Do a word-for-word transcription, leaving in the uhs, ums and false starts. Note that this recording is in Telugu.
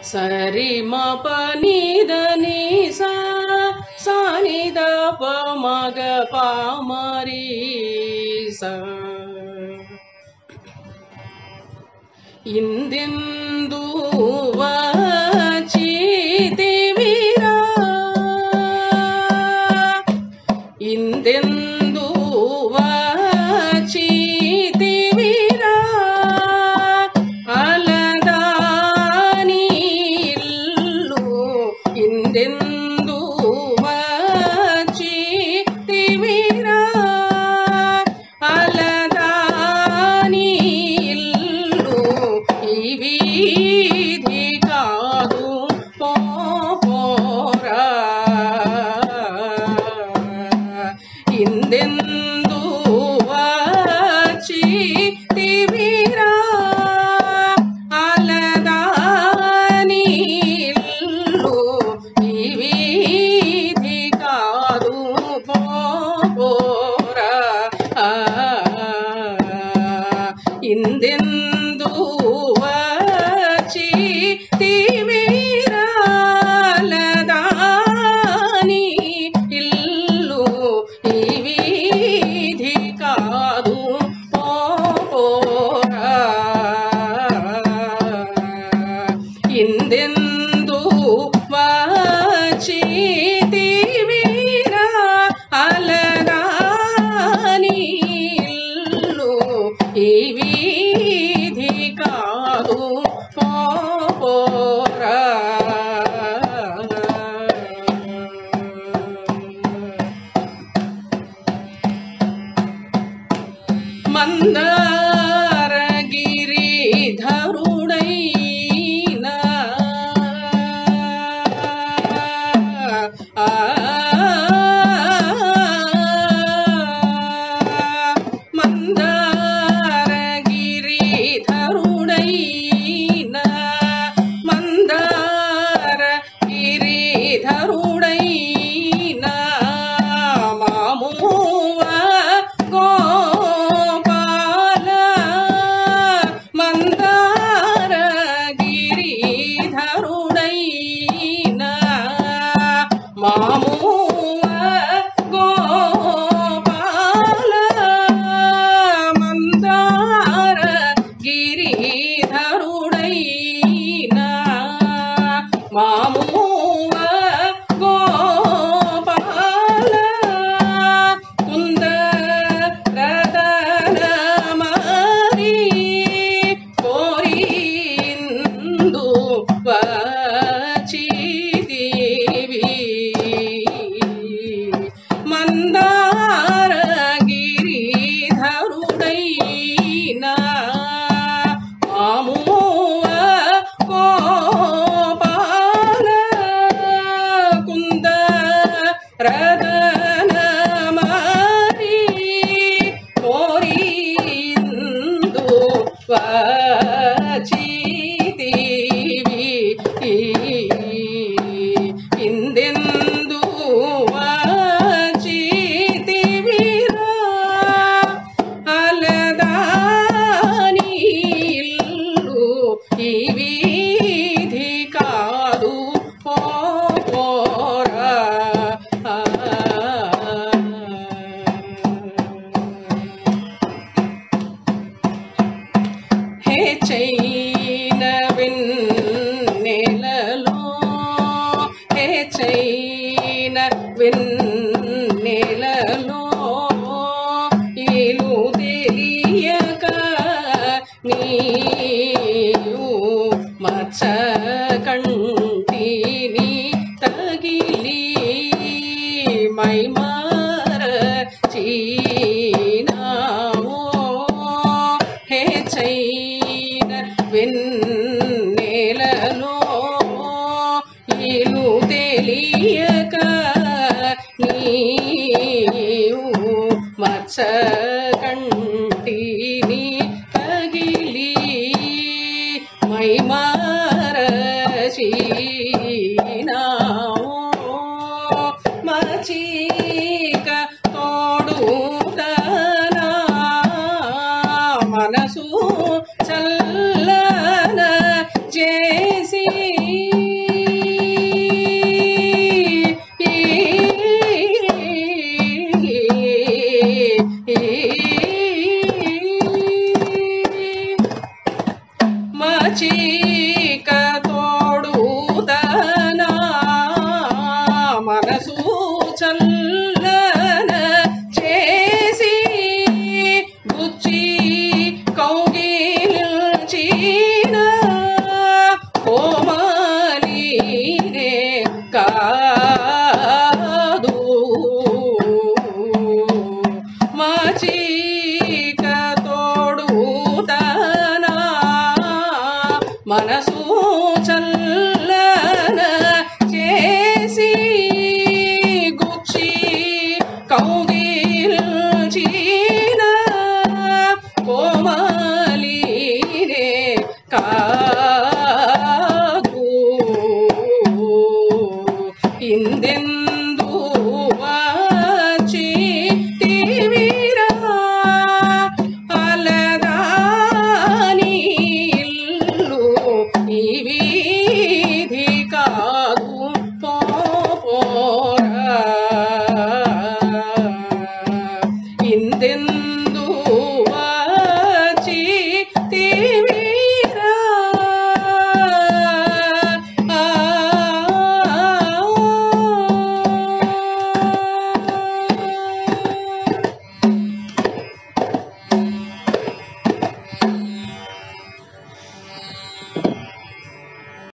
సరి మ పని దని సా సాని ద ప మగ ప మరి స ఇందెందు వచితివిరా ఇందెందు వచితివిరా అలదాని ఇల్లు ఇందెందు వచితివిరా అలదాని ఇల్లు ఈ వీధి కాదు పోరా ఇందెందు వచితివిరా అలదాని ఇల్లు ఈ వీధి కాదు పోరా ఇందెందు వచితివిరా అలదాని ఇల్లు ఈ వీధి కాదు పోరా ఇందెందు వచితివిరా అలదాని ఇల్లు ఈ వీధి కాదు పోరా మందారగిరిధరుడైన ఆ మందారగిరిధరుడైన మందారగిరిధరుడైన మామువ గోపాల మందారగిరిధరుడైన మామువ గోపాల మందారగిరిధరుడైన మామువ గోపాల కుందరదన మరి కోరిందు వచితివి మందారగిరిధరుడైన మామువ గోపాల కుందరదన మరి కోరిందు వచితివి ఇందెందు వచితివిరా అలదాని ఇల్లు ఈ వీధి కాదు పోరా హే చైన వెన్నెలలో హే చైన వెన్నెలలో ఇలు తెలియక నీవు మచ్చ కంటిని తగిలి మైమరచినావో హే చైన వెన్నెలలో ఇలు తెలియక నీవు మచ్చ కంటిని తగిలి మైమరచినావో మచీక తోడుతనా మనసు చల్లన చేసి మచీక తోడుదనా మనసు చల్లన చేసి గుచ్చి కౌగిలించిన కోమలినే కాదు మచీక తోడుదనా మనసు చల్ల